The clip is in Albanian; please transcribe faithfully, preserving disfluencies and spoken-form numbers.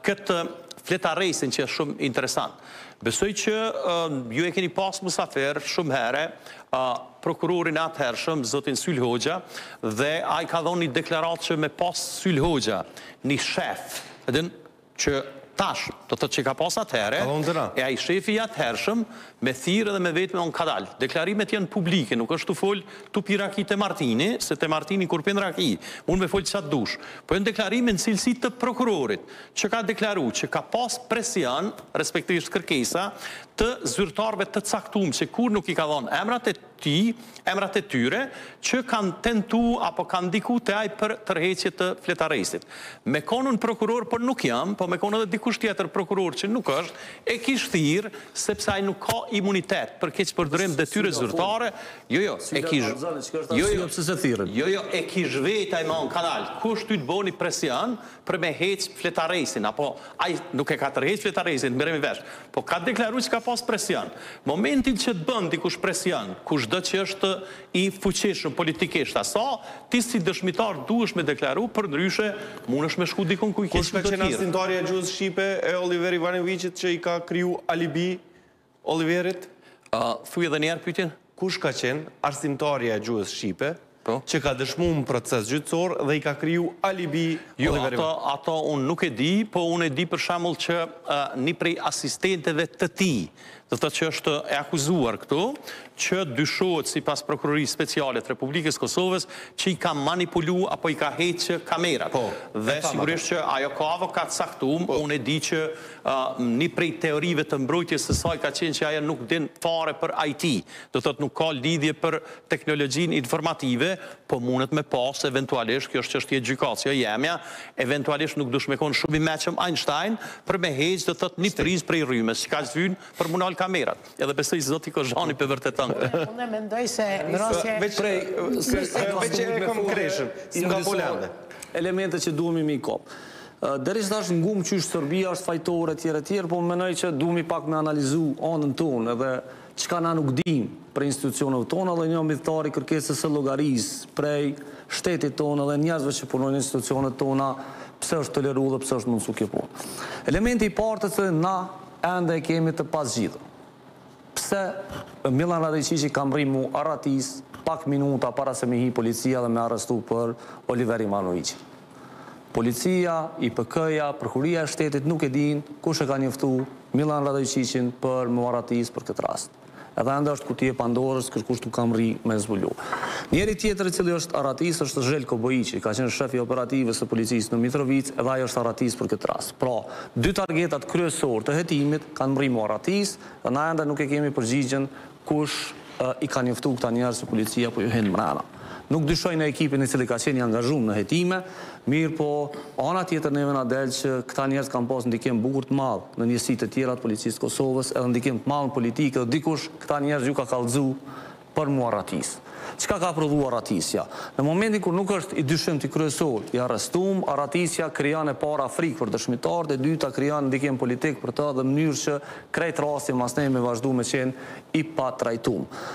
këtë fletaresin që është shumë interesant. Besoj që uh, ju e keni pas musafer shumë herë, uh, prokurorin atëhershëm, zotin Syl Hoxha, dhe a i ka dhonë një deklarat që me pas Syl Hoxha, një shef, edhin, që tash, të të që ka pas atëherë, e a i shefi atëhershëm, me thirë dhe me vetë me onë kadal. Deklarimet janë publike, nuk është të folë të piraki të Martini, se të Martini kur pen raki, unë me folë qatë dush. Po e në deklarime në cilësi të prokurorit, që ka deklaru, që ka pas presion, respektivisht kërkesa, të zyrtarve të caktum, që kur nuk i ka dhonë emrat e ti, emrat e tyre, që kanë tentu apo kanë diku të aj për tërheqje të fletaresit. Me konën prokuror, por nuk jam, po me konën edhe dikush tjetër prokuror që nuk është, e kish thirë, sepse aj nuk ka imunitet për keq përdërim detyre zyrtare. Jo, jo, e kish... Jo, jo, jo, jo, e kish veta i ma në kanal. Kush ty të boni presion për me heq fletaresin, apo aj nuk e ka tërheq fletaresin, merremi vesh, po ka deklaru që ka pas presion. Momentin që të bën dikush presion, kush do që është i fuqishëm politikisht, asa, ti si dëshmitar duhesh me deklaru, për ndryshe mund është me shku dikon ku i kesh të tjirë. Kush ka qenë arsimtarja e gjuhës Shqipe e Oliver Ivanovićit që i ka kriju alibi Oliverit? Thuj edhe njerë pyetjen? Kush ka qenë arsimtarja e gjuhës Shqipe që ka dëshmu në proces gjyqësor dhe i ka kriju alibi Oliver Ivanovićit? Jo, ato unë nuk e di, po unë e di për shembull që një prej asistenteve të ti, dhe të që është e akuzuar këtu, që dyshohet si pas prokurorisë speciale të Republikës Kosovës, që i ka manipulu apo i ka heqë kamerat. Dhe sigurisht që ajo ka avokat saktum, unë e di që një prej teorive të mbrojtjes së saj ka qenë që ajo nuk din fare për I T, do të të nuk ka lidhje për teknologjin informative, po mundet me pas, eventualisht, kjo është që është i gjykacio jemja, eventualisht nuk dush me konë shumë i meqëm Einstein, për me heqë do të të një priz prej rrymes, që ka zvynë për munal kamerat. Edhe besoj zoti Kozhani për vërtetën. Unë e mendoj se në rrasje... Veç e kom kreshën, nga Polande. Elemente që duhemi mi kop. Deri që është ngumë qysh Serbia është fajtore tjere tjere, po më menoj që duhemi pak me analizu anën tonë edhe qka na nuk dim për institucionet tonë dhe një mbitari kërkesës e logaris prej shtetit tonë dhe njerëzve që punojnë institucionet tona pse është toleru dhe pse është mundësu kjo punë. Elementi i partë të na ende e kemi të pas gjithë. Pse Milan Radojqiqi ka mri mu aratis pak minuta para se me hi policia dhe me arrestu për Oliver Ivanovićin. Policia, I P K-ja, Prokuria e shtetit nuk e din kush e ka njoftu Milan Radojqiqin për mu aratis për këtë rast. Edhe enda është kutie Pandorës, kërkush të kam ri me zbulu. Njeri tjetër i cili është aratis është Zhelko Bojici, ka qenë shefi operative së policisë në Mitrovic, edhe ajo është aratis për këtë rast. Pra, dy targetat kryesor të hetimit kanë mri mu aratis, dhe na enda nuk e kemi përgjigjen kush i ka njoftu këta njerës e policia po ju hinë mrena. Nuk dyshoj në ekipin i cili ka qenë i angazhum në hetime, mirë po ana tjetër neve na del që këta njerëz kanë pas ndikim bukur të madh në njësitë të tjera të policisë Kosovës, edhe ndikim të madh në politikë, dhe dikush këta njerëz ju ka kallëzu për mu aratis. Qka ka prodhu aratisja? Në momentin kur nuk është i dyshim të kryesor, i arrestum, aratisja krijan e para frikë për dëshmitar, dhe dyta krijan ndikim politik për të dhe mënyrë që krejt rasti mas ne me vazhdu me qenë i pa trajtum.